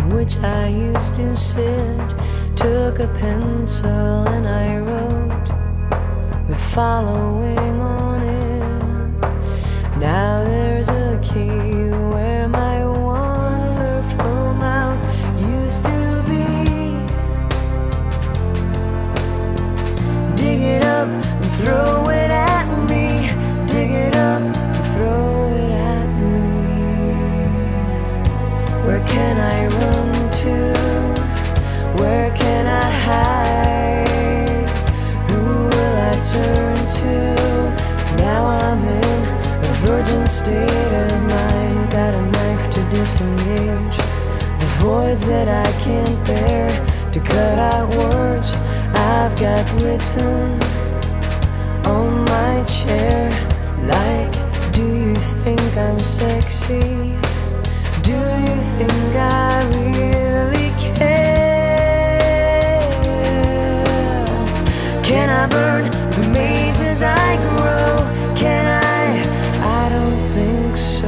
which I used to sit, took a pencil and I wrote, we're following on it. Now there's a key where my wonderful mouth used to be. Dig it up and throw it at me. Dig it up and throw it at me. Where can I run to? Where can I hide? Who will I turn to? Now I'm in a virgin state of mind. Got a knife to disengage the voids that I can't bear, to cut out words I've got written on my chair. Like, do you think I'm sexy? Do you think I really care? Can I burn the mazes I grow? Can I? I don't think so.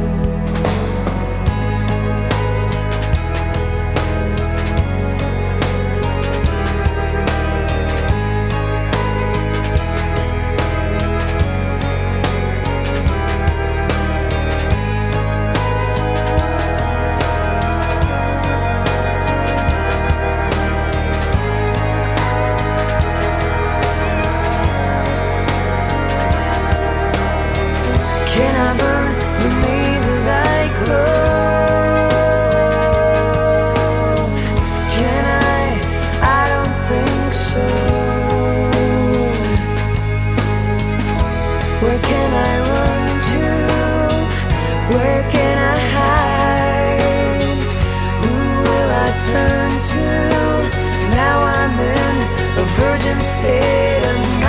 Can I burn the mazes I grow? Can I? I don't think so. Where can I run to? Where can I hide? Who will I turn to? Now I'm in a virgin state of mind.